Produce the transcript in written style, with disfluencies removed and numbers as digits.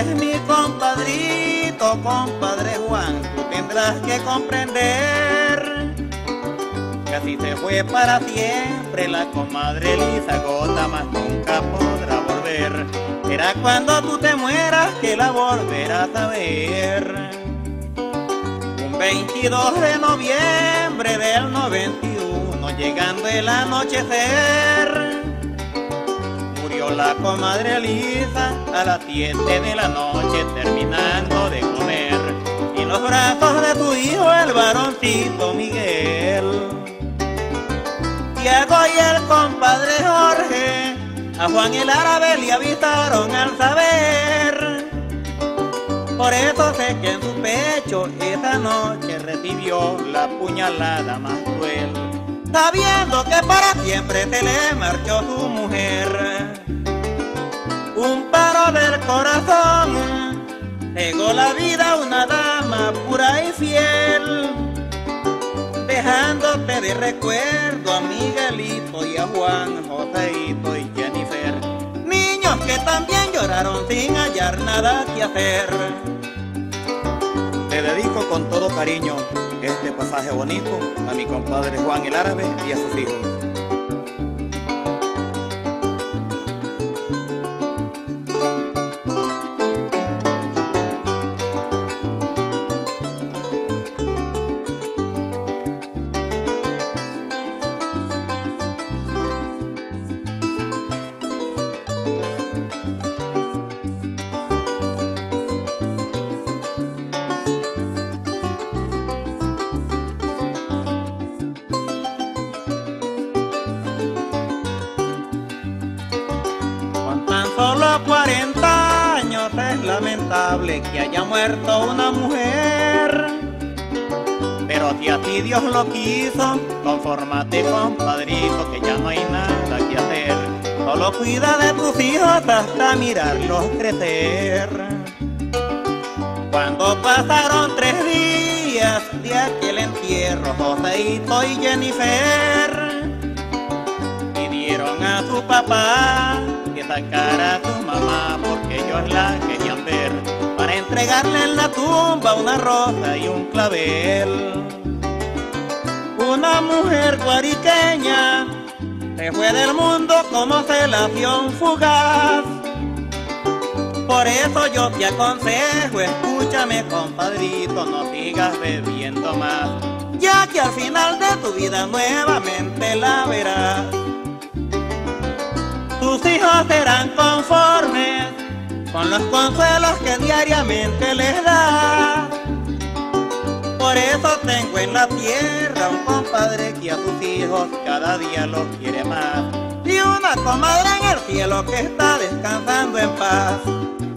eres mi compadrito, compadre Juan, tú tendrás que comprender que así se fue para siempre la comadre Elisa, gota más nunca podrá volver. Será cuando tú te mueras que la volverás a ver. Un 22 de noviembre del 91, llegando el anochecer, murió la comadre Elisa a las 7 de la noche terminando de comer, y en los brazos de tu hijo el varoncito Miguel. Tiago y el compadre Jorge a Juan el árabe le avisaron al saber. Por eso sé que en su pecho esa noche recibió la puñalada más cruel, sabiendo que para siempre se le marchó su mujer. Un paro del corazón negó la vida a una dama pura y fiel, dejándote de recuerdo a Miguelito y a Juan, Joseito y Jennifer, niños que también lloraron sin hallar nada que hacer. Te dedico con todo cariño este pasaje bonito a mi compadre Juan el árabe y a sus hijos. Solo 40 años es lamentable que haya muerto una mujer, pero si así Dios lo quiso, confórmate compadrito que ya no hay nada que hacer. Solo cuida de tus hijos hasta mirarlos crecer. Cuando pasaron 3 días de aquel entierro, Joseito y Jennifer pidieron a su papá que sacara a tu mamá porque ellos la querían ver, para entregarle en la tumba una rosa y un clavel. Una mujer guariqueña se fue del mundo como celación fugaz. Por eso yo te aconsejo, escúchame compadrito, no sigas bebiendo más, ya que al final de tu vida nuevamente la verás. Tus hijos serán conformes con los consuelos que diariamente les das. Por eso tengo en la tierra un compadre que a sus hijos cada día los quiere más, y una comadre en el cielo que está descansando en paz.